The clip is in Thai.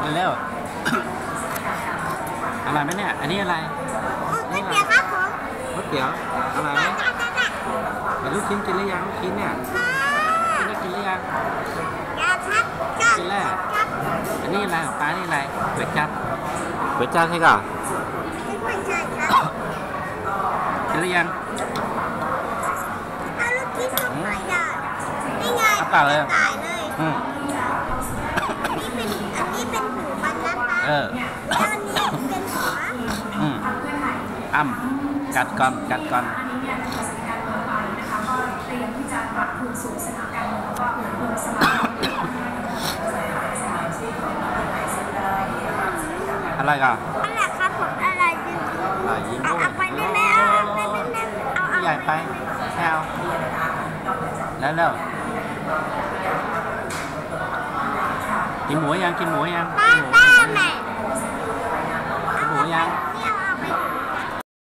เร็วอะไรไหมเนี่ยอันนี้อะไรก๋วยเตี๋ยวครับผมก๋วยเตี๋ยวอะไรไหมเป็นลูกชิ้นกินหรือยังลูกชิ้นเนี่ยกินหรือยังยาครับกินแล้วอันนี้อะไรของป้านี่อะไรก๋วยจั๊บก๋วยจั๊บใช่ก่ะไม่ใช่ครับกินหรือยังเอาลูกชิ้นลงไปได้นี่ไงเอาเปล่าเลยตายเลยอืมอันนี้เป็นหูมันนะคะแล้วอันนี้เป็นหัวอ้ำกัดก่อนอะไรกันนั่นแหละครับผมอะไรจริงยิ้มเอาด้วยไปแน่ๆเอาใหญ่ไปแค่เอาแล้วกินหมูยังป้าแม่กินหมูยังเอา